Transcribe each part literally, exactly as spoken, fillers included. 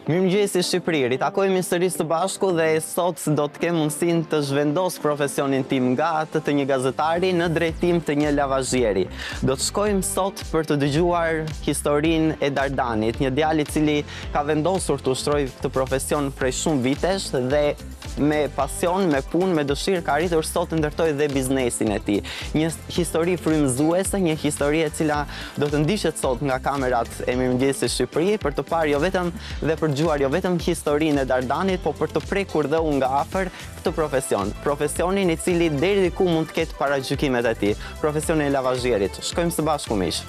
Mirëmëngjesi Shqipëri, ritakojmë Sërish së Bashku dhe sot do të kem mundësinë të zhvendos profesionin tim nga atë të një gazetari në drejtim të një lavazhieri. Do të shkojmë sot për të dëgjuar historinë e Dardanit, një djalë i cili ka vendosur të ushtrojë këtë profesion prej shumë vitesh dhe me pasion, me punë, me dëshirë ka arritur sot të ndërtojë dhe biznesin e tij. Një histori frymëzuese, një histori e cila do të ndiqet sot nga kamerat e Mirëmëngjesit Shqipëri për të parë jo vetëm dhe për dëgjuar jo vetëm historinë e Dardanit, po për të prekur dhe unë nga afër këtë profesion. Profesionin i cili deri diku mund të ketë paragjykimet e tij. Profesionin e lavazhierit. Shkojmë së bashku miq.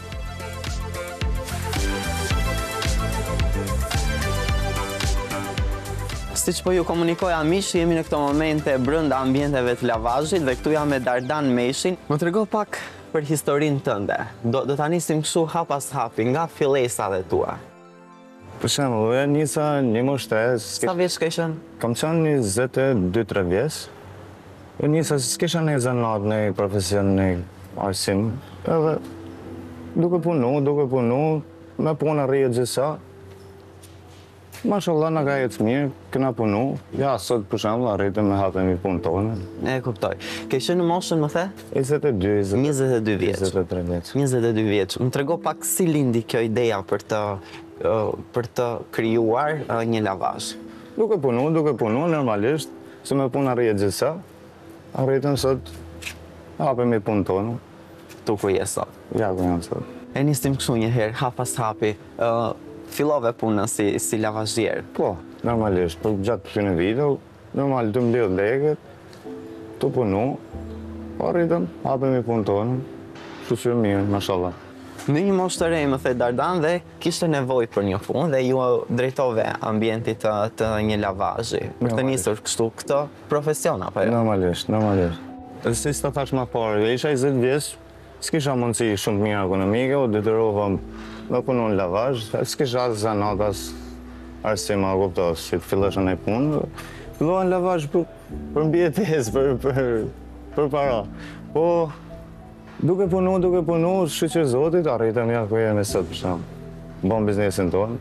Siç po ju komunikoja miq, jemi në këto momente brenda ambienteve të lavazhit dhe këtu jam me Dardan Meshin. Më trego pak për historinë tënde. Do, do ta nisim kështu hap pas hapi, nga fillesat e tua. Për shembull, unë nisa një moshë. Sa vjeç ke qenë? Kam qenë njëzet e dy tre vjeç. Unë nisa s'kisha në zanat, në profesion, në arsim. Edhe duke punu, duke punu, me punë rrihet gjithsa. Mashallah, na ka jetë mirë, këna punu. Ja, sot për shembull arritëm me hapemi punën tonë. E kuptoj. Ke qenë në moshën, më the? njëzet e dy, njëzet e dy vjeç. njëzet e tre vjeç. njëzet e dy vjeç. Më trego pak si lindi kjo ideja për të për të krijuar një lavazh. Duke punu, duke punu, normalisht, se me punë arrihet gjithsa. Arritëm sot hapemi punën tonë. Tu ku je sot. Ja, ku jam sot. E nisim kështu një herë, hap pas hapi. Fillove punën si, si lavazhier. Po, normalisht, për gjatë këtyre viteve, normal të mbledh lekët, të punu, arritëm, hapemi punën tonë, kështu që mirë, mashallah. Në një moshë të re, më the Dardan, dhe kishte nevojë për një punë dhe ju drejtove ambientit të, të një lavazhi për të nisur kështu këtë profesion apo jo? Normalisht, normalisht. Dhe si s'ta thash më parë, isha njëzet vjeç, s'kisha mundësi shumë të mirë ekonomike, u detyrova me punu në lavazh, s'kisha as zanat, as arsim, a kuptos, që të fillosh në punë. Fillova në lavazh për, për mbijetesë, për, për, për para. Po, duke punu, duke punu, shqyqër Zotit, arritëm ja ku jemi sot për shembull. Bëm biznesin tonë.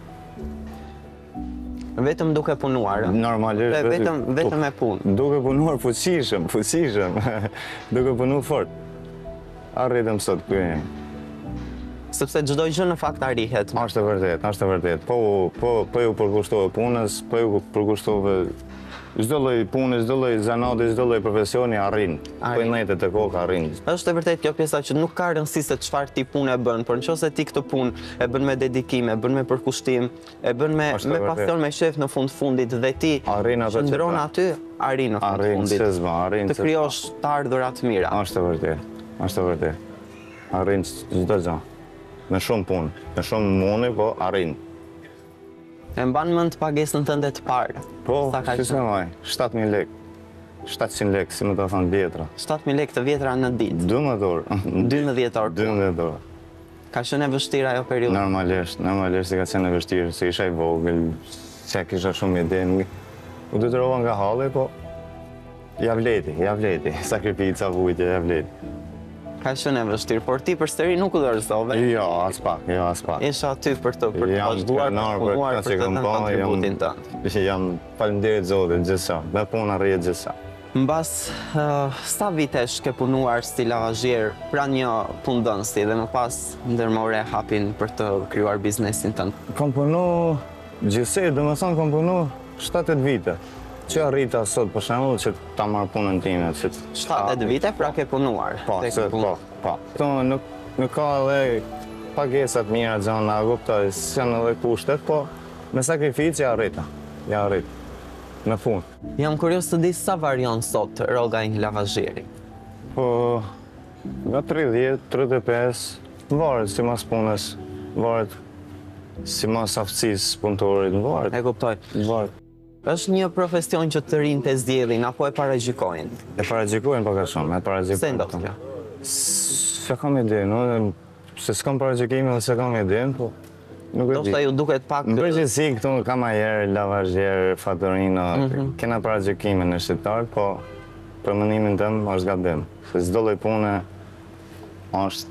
Vetëm duke punuar? Normalisht. Vetëm, vetëm me punë? Duke punuar fuqishëm, fuqishëm. Duke punu fort. Arritëm sot ku jemi. Sepse çdo gjë në fakt arrihet. Është e vërtet, është e vërtet. Po, po, po ju përkushtove punës, po ju përkushtove çdo lloj pune, çdo lloj zanati, çdo lloj profesioni arrin. Po netet e koka arrin. Është e vërtet kjo pjesa që nuk ka rëndësi se çfarë ti punë e bën, por nëse ti këtë punë e bën me dedikim, e bën me përkushtim, e bën me me pasion, me shef në fund fundit dhe ti qëndron aty, arrin në fund fundit. Arrin, arrin. Të krijosh të ardhura të mira. Është e vërtet. Është e vërtet. Arrin çdo gjë. Me shumë punë, me shumë mundi, po arrin. E mban mend pagesën tënde të parë? Po, që se maj, shtatë mijë lekë. shtatëqind lekë, si më të thonë vjetra. shtatë mijë lekë të vjetra në ditë? dymbëdhjetë orë. dymbëdhjetë orë. dymbëdhjetë orë. Ka qenë e vështirë ajo periudhë? Normalisht, normalisht ka qenë e vështirë, se isha i vogël, se kisha shumë ide. U detyrova nga halli, po ja vleti, ja vleti. Sakrifica, vujtje, ja vleti. Ka qenë e vështirë, por ti përsëri nuk u dorëzove? Jo, as pak, jo, as pak. Isha aty për të për të vazhduar, për të punuar, për të dhënë kontributin tënd. Jam faleminderit Zotit gjithsa, me punë arrihet gjithsa. Mbas uh, sa vitesh ke punuar si lavazhier pranë një punëdhënësi dhe më pas ndërmore hapin për të krijuar biznesin tënd? Kam punu gjithsej, domethënë kam punu shtatë vite. Që arrita sot për shembull që ta marr punën time, që shtatë vite pra ke punuar. Po, se, po, po. Këto nuk nuk ka edhe pagesat mira xhana, kuptoj, janë edhe kushtet, po me sakrificë ja arrita. Ja arrit. Në fund. Jam kurioz të di sa varion sot rroga e një lavazhieri. Po nga tridhjetë, tridhjetë e pesë, varet sipas punës, varet sipas aftësisë punëtorit, varet. E kuptoj. Varet. Është një profesion që të rinjtë e zgjedhin apo e paragjykojnë? E paragjykojnë pak a shumë, e paragjykojnë. Se ndodh kjo? Se kam ide, no, se s'kam paragjykime dhe se kam ide, po nuk e di. Ndoshta ju duket pak. Në përgjithësi këtu kamarier, lavazhier, fatorino, kena paragjykime në shqiptar, po për mendimin tim është gabim. Se çdo lloj pune është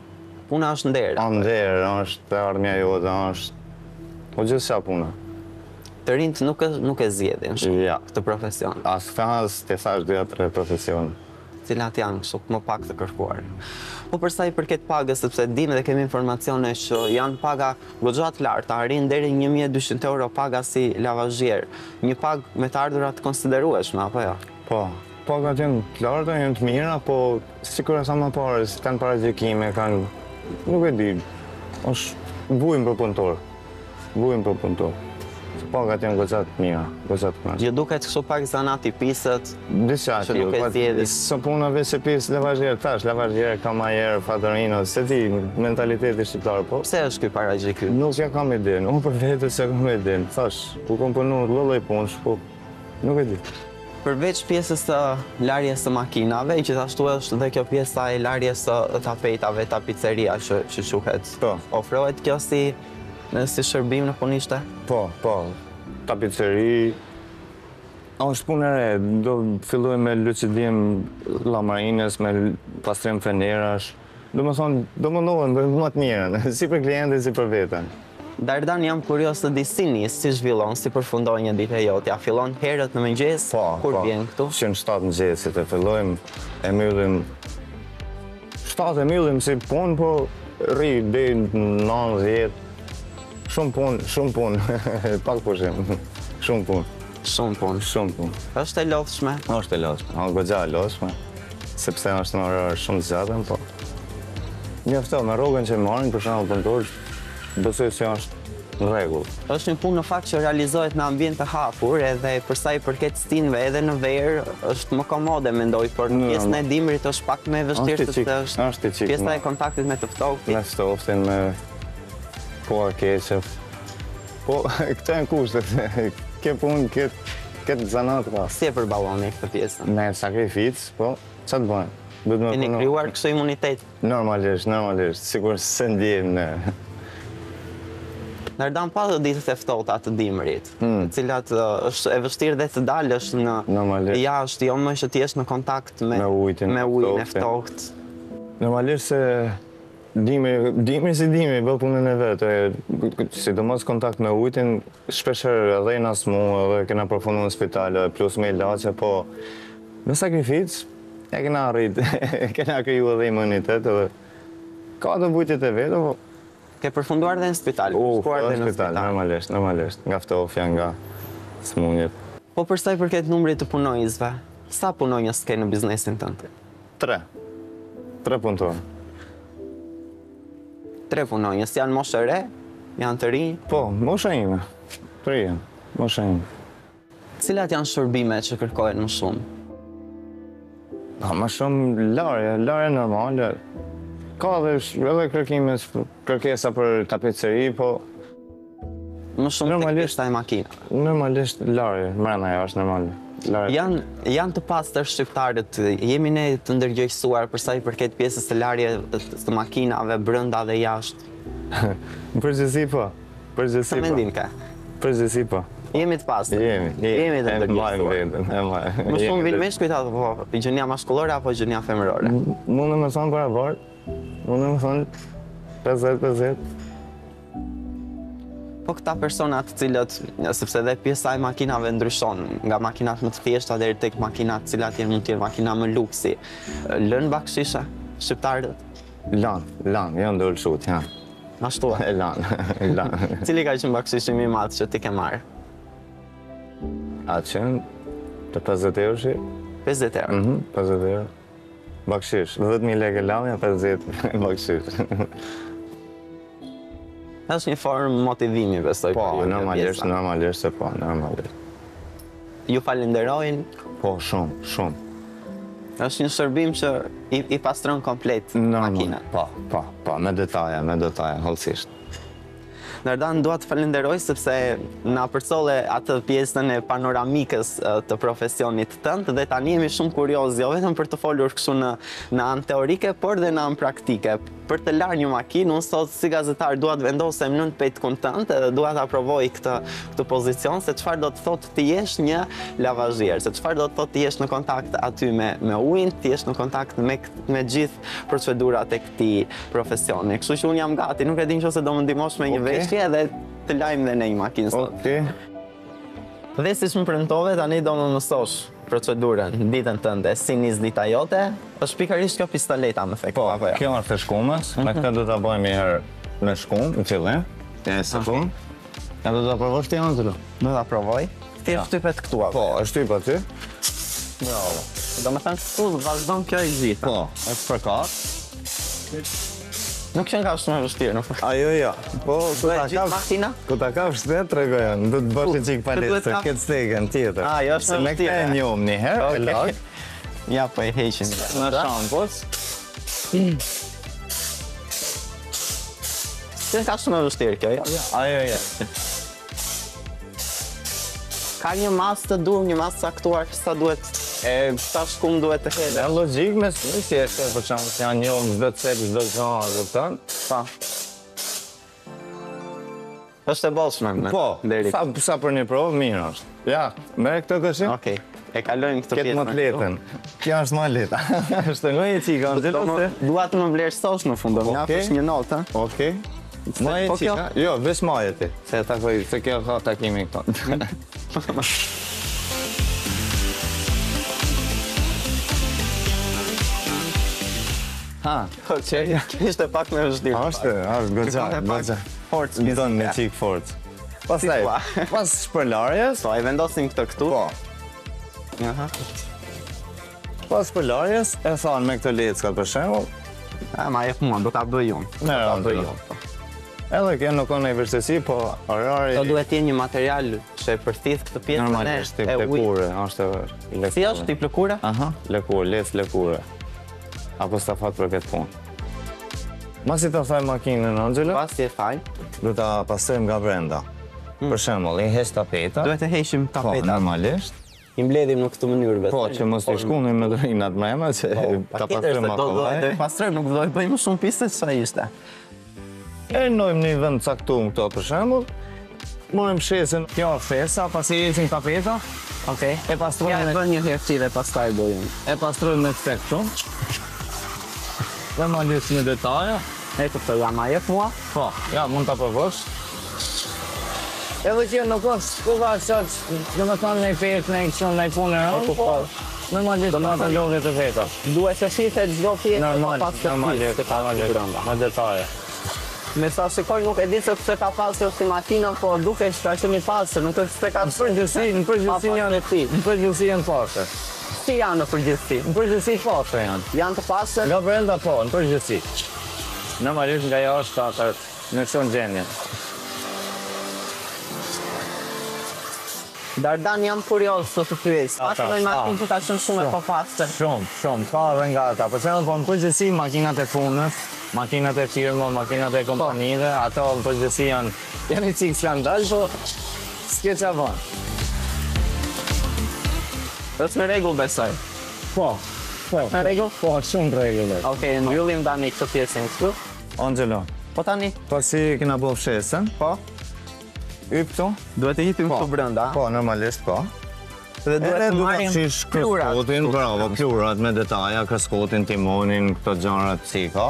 Puna është nder. Nder, është ardhmja jote, është po gjithçka puna. Të rinjt nuk, e- nuk e zgjedhin shumë Ja. këtë profesion, As fans të thash dy tre profesione. cilat janë kështu më pak të kërkuar. Po për sa i përket pagës, sepse dim dhe kemi informacione që janë paga goxha të larta, arrin deri një mijë e dyqind euro paga si lavazhier. Një pagë me të ardhurat të konsiderueshme, apo jo? Po, pagat janë të larta, janë të mira, po sikur sa më parë, kanë paraqekime, kanë nuk e di. Është bujim për punëtor. Bujim për punëtor. Pagat janë goxha të mira, goxha të mira. Ju duket kështu pak zanati pisët, Disa që nuk e zgjedhin. Së puna veç se pjesë lavazhier, tash, lavazhier, kamajer, fatorino, se ti, mentaliteti shqiptar, po. pse është ky paragjë ky? Nuk ja kam iden, unë për vetë se kam iden. Thash, ku kom punu lloj punësh, po nuk e di. Përveç pjesës së larjes së makinave, gjithashtu është dhe kjo pjesa e larjes së tapetave, tapiceria që, që quhet. Po. Ofrohet kjo si, si shërbim në punishte? Po, po, tapiceri, është punë e re, do filloj me lucidim llamarinës, me pastrim fenerash. Do më thonë, do më ndohen më të mirën, si për klientin, si për veten. Dardan, jam kurios të di si nis, si zhvillon, si përfundon një ditë e jotja. Fillon herët në mëngjes, Po, kur po. vjen këtu? Që në shtatë mëngjesit e fillojmë, e mbyllim, shtatë e mbyllim si punë, po rri deri në nëntë dhjetë. Shumë punë, shumë punë, pak pushim, shumë punë, Shumë punë. shumë punë. Është e lodhshme. Është e lodhshme, është goxha e lodhshme, sepse është në orar shumë të zgjatën, po. Mjafton me rrogën që marrin, për shembull punëtor, besoj se është në rregull. Është një punë në fakt që realizohet në ambient të hapur, edhe për sa i përket stinëve edhe në verë është më komode mendoj, por Në, pjesën e në. dimrit është pak më e vështirë Është i sepse qik, është është i qik, pjesa më. e kontaktit me të ftohtit. Me stoftin, me koa keqe. Po, këto janë kushtet. Ke punë, ke këtë zanat pas. Si e përballoni këtë pjesën? Me sakrificë, po, ç'a të bëjmë? Duhet me Keni punu- krijuar kështu imunitet. Normalisht, normalisht, sikur se ndjejmë ne. Dardan, pa dhe ditët e ftohta të dimrit, Hmm. të cilat ë, është e vështirë dhe të dalësh në Normalisht. jashtë, jo më që të jesh në kontakt me, Me ujin me e ujin e ftohtë. ftohtë. Normalisht se dimi, dimi si dimi, bë punën e vetë, e, sidomos kontakt me ujtin, shpeshherë edhe na smu, edhe kena përfundu në spitale, plus me ilaçe, po me sakrificë, e kena arrit, kena kriju edhe imunitet, edhe ka të bujtjet e vetë, po Ke përfunduar dhe në spital, u, shkuar dhe në në spital, spital. normalisht, normalisht, nga ftofja, nga smunjet. Po për sa i përket numrit të punojësve, sa punonjës ke në biznesin tënd? Tre. Tre punëtorë. Tre punonjës, janë moshë e re, janë të rinj. Po, mosha ime. Tre janë, mosha ime. Cilat janë shërbimet që kërkohen më shumë? Pa, më shumë larje, larje normale. Ka dhe sh- edhe kërkime, kërkesa për tapiceri, po Më shumë tek Normalisht- pjesa e makinave. normalisht larje, mrena ja është normale. Larje. Janë, janë të pastër shqiptarët, jemi ne të ndërgjegjësuar për sa i përket pjesës së larje të makinave brenda dhe jashtë. Në përgjithësi po. Sa Përgjithësi po. mendim ka? Përgjithësi po. Jemi të pastër. Jemi, Jemi të e mbajmë ndërgjegjësuar. veten, e mbajmë. Më shumë Jemi vinë të- me shkujtat, po, gjënia maskullore apo gjënia femërore? Mundë me thonë para varë, mundë me thonë pesëdhjetë pesëdhjetë. Po këta personat të cilët, sepse dhe pjesa e makinave ndryshon, nga makinat më të thjeshta deri tek makinat të cilat janë mund të jenë makina më luksi, lën bakshishe shqiptarët? Lan, lan, janë ndërë shut, janë. Ashtu. E lan, lan. Cili ka qenë bakshishi më i madh që ti ke marrë? Atë qenë të pesëdhjetë euro shi? pesëdhjetë euro. Mhm, pesëdhjetë euro. Bakshish, dhjetë mijë lekë lamja, pesëdhjetë bakshish. Është një formë motivimi, besoj. Po, për ju, kjo normalisht, pjesa. normalisht se po, normalisht. Ju falenderojnë, Po, shumë, shumë. është një shërbim që i, i pastron komplet makinat. Po, po, po, me detaja, me detaja, hollësisht. Dardan, dua të falenderoj sepse na përcolle atë pjesën e panoramikës ë, të profesionit tënd dhe tani jemi shumë kurioz, jo vetëm për të folur kështu në në anë teorike, por dhe në anë praktike. Për të larë një makinë, unë sot si gazetar dua të vendosem nën petkun tënd edhe dua të aprovoj këtë këtë pozicion se çfarë do të thotë të jesh një lavazhier, se çfarë do të thotë të jesh në kontakt aty me me ujin, të jesh në kontakt me me gjithë procedurat e këtij profesioni. Kështu që unë jam gati, nuk e di nëse do më ndihmosh me një Okej. veshje edhe të lajmë dhe ne një makinë sot. Okej. Dhe si që më premtove, tani do më mësosh procedurën, ditën tënde, si nis dita jote, është pikërisht kjo pistoleta më thek. Po, apo jo? kjo është e shkumës, me këtë do ta bëjmë një herë me shkumë, në fillim. E se po. Ja do ta provosh ti Angelo? Do ta provoj. Ti e shtypet këtu apo? Po, është typ aty. Bravo. Do me thënë këtu vazhdon kjo e gjitha. Po, është përkat. Nuk qenë ka shumë e vështirë, në fakt. Ajo, jo. Po, ku ta gjithë kafsh, makina? ku ta kafsh dhe tregoja, do të bësh një çik palestër, kap- këtë stegën tjetër. Ah, jo, është Se me me këtë e vështirë, njohëm një herë, e Okej. larg. Ja, po e heqim. Në shampos. Qenë ka shumë e vështirë kjo, jo? Ajo, jo. Ka një masë të dur, një masë saktuar sa duhet, e sa shkum duhet të hele. Në logjik me së si e shte, për shumë, se janë njohëm çdo cep, çdo gjanë, dhe tënë. Pa. Është e bollshme me. Po, deri. sa, sa për një provë, mirë është. Ja, me këtë këshim, Okej. E kalojmë këtë ketë pjesë. më të letën. Kjo është më leta. është nga një qika, Angelo, se? Dua të më vlerësosh në fund, do më Okej. japësh një notë, ha? Okej. Ma e po kjo- qika? Jo, vesh maje ti. Se takoj, se kjo ka takimi këto. Ha, Okej. Ishte pak më vështirë. është, është goxha, Kërkon e pak goxha. forcë Më donë me fizike. qik forcë. Pastaj, thua? pas shpërlarjes, Po, e vendosim këtë këtu. po, Aha. pas shpërlarjes, e thonë me këto lecka për shembull, A, ma jep mua, do ta bëj unë. me Ta rëndë. bëj unë. Edhe kjo nuk ka ndonjë vështirësi, po orari Do duhet të jenë një material që e përthith këtë pjesë normalisht tip e ujit. lëkure, është lëkure. Si është tip lëkure? Aha, lëkurë, lec lëkure. Apo stafat për këtë punë. Masi ta thaj makinën, Angelo, Pasi e fajn. do ta pastrojmë nga brenda. Për shembull, i hes tapeta. Duhet të heqim Po, tapetat. normalisht. I mbledhim në këtë mënyrë vetë. Po, që mos të shkunim me drinat mrena, që ta pastrojmë Do do kollaj. do pastrojmë, nuk do të bëjmë më shumë piste se sa ishte. E nojmë një vend caktuar këto për shembull. Morëm shesën, kjo është shesa, pasi ecim tapeta, Okej. e pastrojmë Ja, e me bën një herë dhe pastaj bëjmë. e pastrojmë me këtë këtu. Dhe ma lësë një detaja. E këtë ja ma jep mua. Po, ja, mund ta provosh. Edhe që nuk është, ku va sot, do të thonë në fejt, në eksion, në punë, Po, po. normalisht do të lodhje të veta. Duhet të shihet çdo pjesë Normal, pas të normalisht, normalisht, me detaje. Me sa shikoj nuk e di se pse ka pasur si makina, po duket që ka qenë i pastër, nuk është se ka Në përgjithësi, në përgjithësi janë në përgjithësi janë pastë. Si janë në përgjithësi? Në përgjithësi pastë janë. Janë të pastër? Nga brenda po, në përgjithësi. Normalisht nga jashtë atë në çon gjendje. Dardan jam kurioz të të pyes. Ata, Pastaj një makinë që ka qenë shumë e papastër. Shumë, shumë, ka edhe nga ata. Për shembull, po në përgjithësi makinat e punës, makinat e firmës, makinat e kompanive, ato në përgjithësi janë janë një çik skandal, po s'ke qa bën. Është në rregull besoj. Po, po, Në rregull? po, shumë rregull. Okej, mbyllim tani këtë pjesën këtu. Angelo, Po tani, pasi kena bërë fshesën, po, yp këtu? duhet të hipim këtu brenda. Po, normalisht po. Dhe duhet Edhe të duhet marrim shish plurat. kroskotin, bravo, plurat me detaja, kroskotin, timonin, këto gjërat si ka.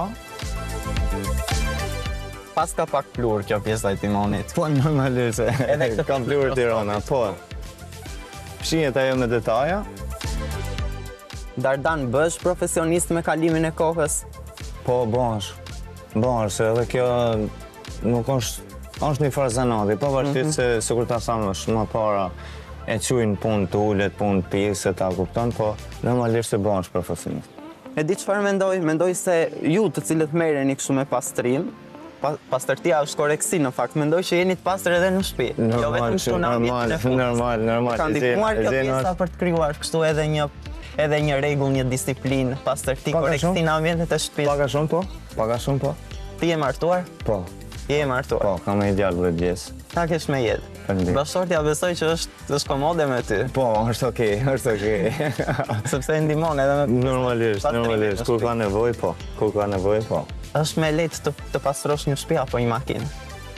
Pas ka pak plur kjo pjesa e timonit. Po, normalisht, Edhe këtë kam plurë Tirana, po. Fshihet ajo me detaja, Dardan, bësh profesionist me kalimin e kohës? po, bash. Bash, se edhe kjo nuk është, është një farë zanati, pavarësisht se, se kur ta thamë është më para e qujnë punë të ullet, punë të pjesë, ta kupton, po normalisht se bash profesionist. E di çfarë mendoj? Mendoj se ju të cilët merreni kështu me pastrim, pa, pastërtia është koreksi në fakt, mendoj që jeni të pastër edhe në shtëpi. Jo vetëm Normal, këtu në normal, ambientin e punës. normal, normal. Ka e ndihmuar gjen- kjo e gjen pjesa është- për të krijuar kështu edhe një edhe një rregull, një disiplinë, pastërti, Pak a koreksi shumë. në ambientet e shtëpisë. Pak a shumë po? Pak a shumë po? Ti je martuar? Po, Je martuar. po, kam e djalë dhe gjesë. Ta kesh me jetë. Faleminderit. Bashortja besoj që është është komode me ty, Po, është okej, është okej. sepse e ndihmon edhe me Normalisht, Pastrimi normalisht, në kur shtëpi. ka nevojë, po, kur ka nevojë, po. është me lehtë të, të pastrosh një shtëpi apo një makinë.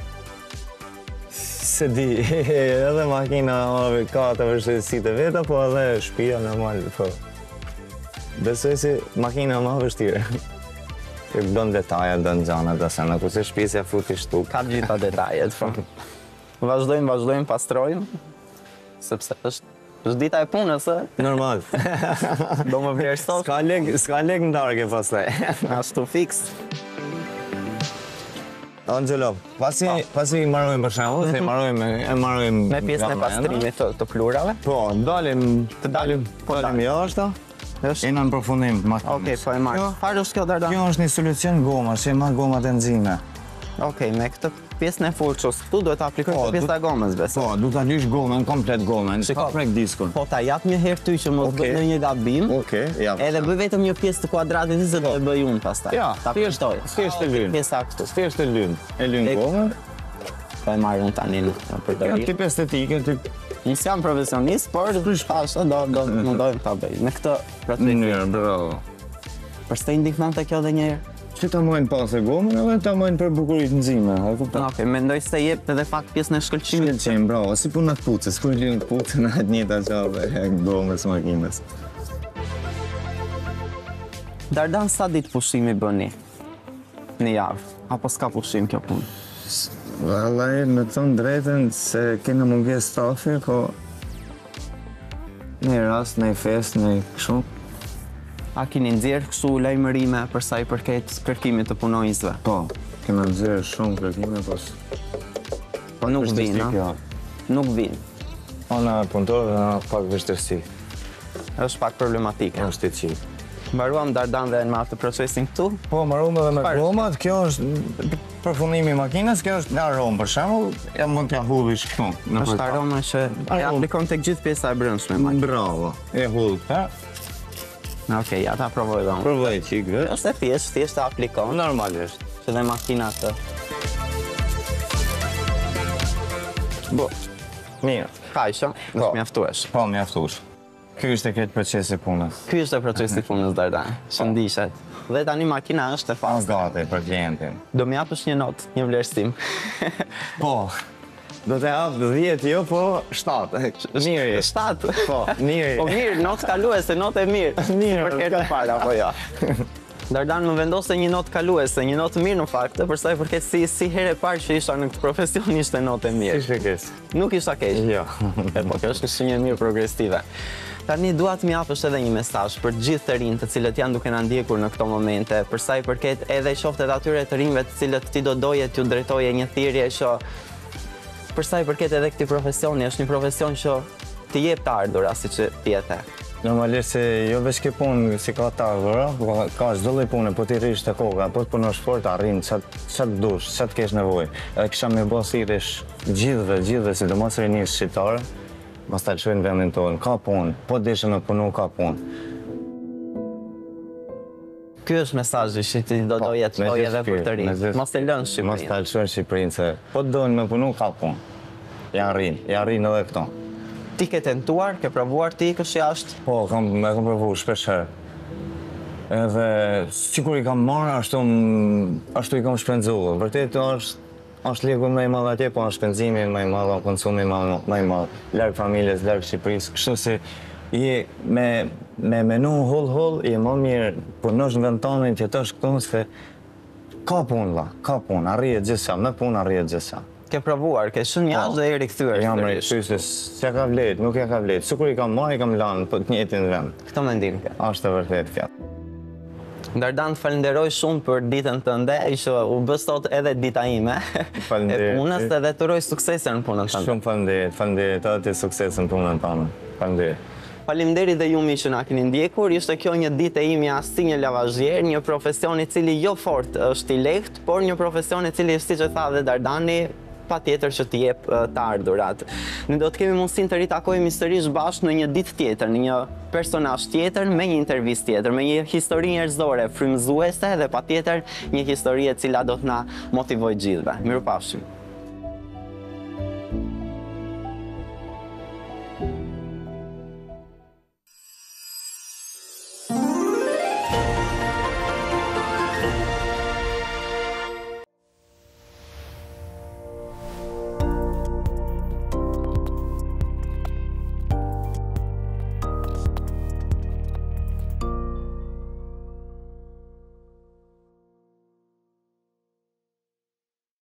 Se di, edhe makina o, ka të vështirësitë e veta, po edhe shtëpia normal, po. Besoj si makina më vështirë. Që don detaja, don gjana, do se në kurse shtëpisja futi shtuk. Ka gjitha detajet, po. Vazhdojmë, vazhdojmë, pastrojmë. sepse është është dita e punës, ë? Normal. Do më vlerësosh. S'ka lek, s'ka lek ndarje pastaj. Ashtu fiks. Angelo, pasi pasi marrojmë për shembull, se marrojmë e marrojmë Me pjesën e pastrimit të, të plurave. Po, dalim, të dalim, po dalim jashtë. Është. E në përfundim të makinës. Okej, po e marr. Çfarë është kjo Dardan? Kjo është një solucion goma, që e marr gomat e nxime. Okej, me këtë pjesën e furçës këtu duhet ta aplikoj Po, pjesën du- e gomës besoj. Po, du ta lysh gomën, komplet gomën, Shiko. ka prek diskun. Po ta jap një herë ty që mos Okej. bëj ndonjë gabim. Okej, ja. Edhe bëj vetëm një pjesë të kuadratit se do e bëj unë pastaj. Ja, ta thjesht kuptoj. thjesht e lyn. Pjesa këtu. Thjesht e lyn. E lyn E- gomën. Po e marr unë tani në Ja, përdorje. tip estetike, tip Unë jam profesionist, por thashë do do mundoj ta bëj. Me këtë procesi. mënyrë, bravo. Përse të ndihmonte kjo edhe një herë? Që ta mojnë pas e gomën, edhe ta mojnë për bukuritë nxime, e kupton? Okej, mendoj se jep edhe pak pjesën e shkëlqimit. Shkëlqim, bravo, si puna të pucës, kur lyn pucën atë njëta çave e gomës makinës. Dardan, sa ditë pushimi bëni? Në javë, apo s'ka pushim kjo punë? Vallai, me të thonë drejtën se kena mungesë stafi, po në rast, në fest, në kështu. A keni nxjerr kështu lajmërime për sa i përket kërkimit të punonjësve? Po, kena nxjerrë shumë kërkime, po s- Po nuk vinë, vështirësi a? kjo. Nuk vinë. Ona punëtorë, na pak vështirësi, Është pak problematike. është i qi. Mbaruam Dardan dhe në atë procesin këtu. Po, marrume edhe me Çfarë? gomat, kjo është përfundimi i makinës, kjo është në aromë, për shembull, ja mund t'ja hullish këtu. në Është përta. aroma që e Aroma. aplikon tek gjithë pjesa e brendshme. e makinës. Bravo, e hull këta, Okej, ja ta provoj dhe unë. provoj qikë, Është e thjeshtë, thjesht ta aplikon, normalisht. që dhe makina të. Bo, mirë, Kaqë, Po. është mjaftuesh. po mjaftush. Ky është e këtë procesi punës. Ky është e procesi punës Dardan, shëndishet. Dhe tani makina është e Pas fast. gati për klientin. Do më japësh një notë, një vlerësim. Po, do të jap dhjetë jo, po shtatë. Mirë je. Shtatë. Po, mirë je. Po mirë, notë kaluese, notë e mirë. Mirë, Për këtë para, po ja. Dardan më vendose një notë kaluese, një notë mirë në fakt, për sa i përket si si herë e parë që isha në këtë profesion ishte notë e mirë. Ishte kes. Nuk isha keq. Jo. E po kjo është një shenjë e mirë progresive. Tani dua të më japësh edhe një mesazh për të gjithë të rinjtë të cilët janë duke na ndjekur në këto momente, për sa i përket edhe qoftë edhe atyre të rinjve të cilët ti do doje t'ju drejtoje një thirrje që për sa i përket edhe këtij profesioni, është një profesion që të jep të ardhura siç tjetë. Normalisht se jo veç ke punë si ka të ardhura, po ka çdo lloj pune, po ti rrish te koka, po të punosh fort arrin çat çat dush, çat kesh nevojë. Edhe kisha më bë thirrësh gjithëve, gjithëve, sidomos rinisë shqiptare, mos ta lëshojnë vendin tonë, ka punë, po deshën me punu ka punë. Ky është mesazhi që ti do doje të me thoje gjithë edhe për të shpirt, me rinjt. gjithë- Mos e lënë Mos Shqipërinë. ta lëshojnë Shqipërinë se po doin me punu ka punë. Ja rrin, ja rrin edhe këto. Ti ke tentuar, ke provuar ti ikësh jashtë? Po, kam me kam provu shpesh herë. Edhe sikur i kam marrë ashtu m- ashtu i kam shpenzuar. Vërtet është është leku më i madh atje, po është shpenzimi më i madh, konsumi më më i madh. Larg familjes, larg Shqipërisë, kështu se je me me menu hull hull je më mirë punosh në vend tonë që të këtu se ka punë valla, ka punë, arrihet gjithçka, me punë arrihet gjithçka. Ke provuar, ke shënë jashtë dhe e rikthyer. Jam sërish. rrethys, s'ja ka vlet, nuk ja ka vlet. Sikur i kam marrë, i kam lanë po të njëjtin vend. Këtë mendim ke. Është e vërtetë kjo. Dardan, të falenderoj shumë për ditën tënde, që u bë sot edhe dita ime e Faleminderit. punës edhe të uroj suksese në punën tënde. Shumë faleminderit, faleminderit atë sukses në punën tonë. Faleminderit. Faleminderit dhe ju mi që na keni ndjekur. Ishte kjo një ditë e imja si një lavazhier, një profesion i cili jo fort është i lehtë, por një profesion i cili, siç e tha dhe Dardani, pa tjetër që t'i jep uh, të ardhurat. Ne do të kemi mundësinë të ritakojmë sërish bashkë në një ditë tjetër, në një personazh tjetër, me një intervistë tjetër, me një histori njerëzore frymëzuese dhe patjetër një histori e cila do të na motivojë gjithëve. Mirupafshim.